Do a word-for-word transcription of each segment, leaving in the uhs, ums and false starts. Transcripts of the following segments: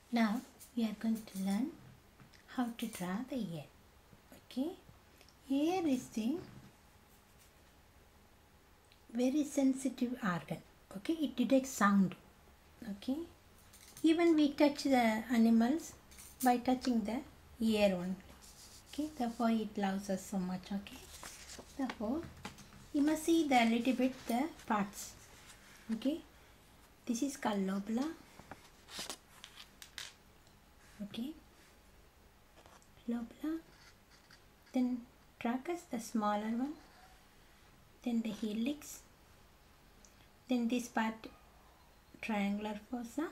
Now we are going to learn how to draw the ear. Okay, ear is the very sensitive organ. Okay, it detects sound. Okay, even we touch the animals by touching the ear only. Okay, therefore it loves us so much. Okay, therefore you must see the little bit the parts. Okay, this is called lobula. Okay, lobula. Then trachea, the smaller one. Then the helix. Then this part, triangular fossa.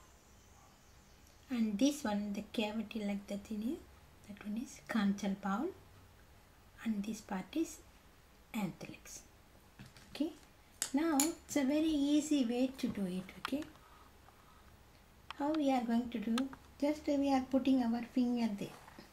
And this one, the cavity like that in here, that one is conchal bowl. And this part is anthelix. Okay. Now it's a very easy way to do it. Okay. How we are going to do? Just we are putting our finger there.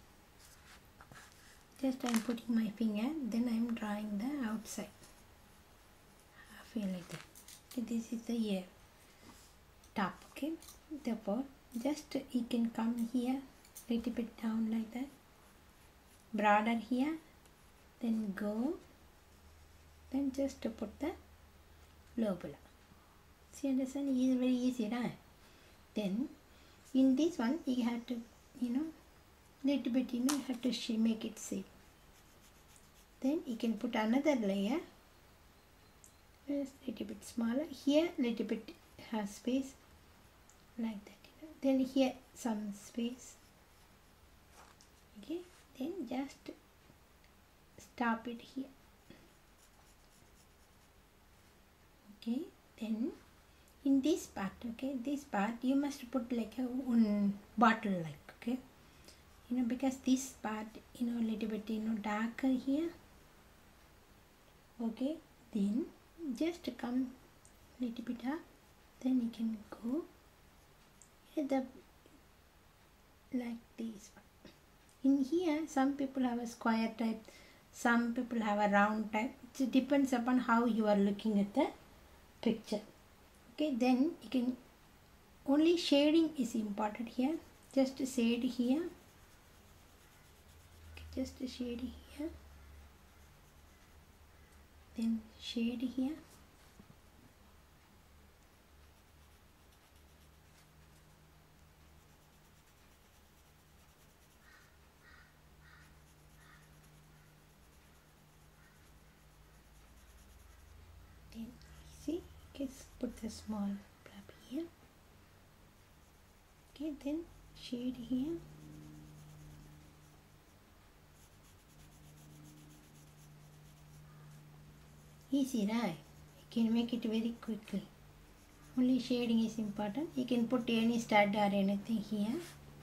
Just I am putting my finger, then I am drawing the outside. I feel like that. Okay, this is the ear top. Okay. Therefore, just you can come here, little bit down like that. Broader here, then go. Then just to put the lobula. See, understand? It is very easy, right? Then in this one, you have to, you know, little bit, you know, you have to make it shape. Then you can put another layer. Just little bit smaller. Here, little bit has space like that. You know. Then here some space. Okay. Then just stop it here. Okay. Then in this part, okay, this part you must put like a um, bottle like, okay, you know, because this part, you know, little bit, you know, darker here. Okay, then just come little bit up, then you can go at the like this one. In here, some people have a square type, some people have a round type. It depends upon how you are looking at the picture. Okay, then you can, only shading is important here. Just shade here. Okay, just shade here. Then shade here. Then see, just put the small blub here. Okay, then shade here. Easy, right? You can make it very quickly. Only shading is important. You can put any stud or anything here.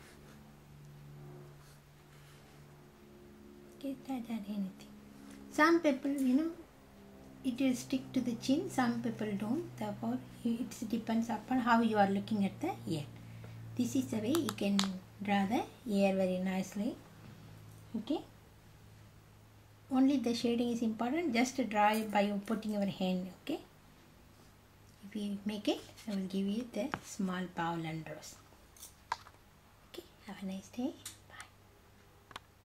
Okay, stud or anything. Some people, you know, it will stick to the chin. Some people don't. Therefore, it depends upon how you are looking at the ear. This is the way you can draw the ear very nicely. Okay. Only the shading is important. Just draw it by putting your hand. Okay. If you make it, I will give you the small bowl and rose. Okay. Have a nice day.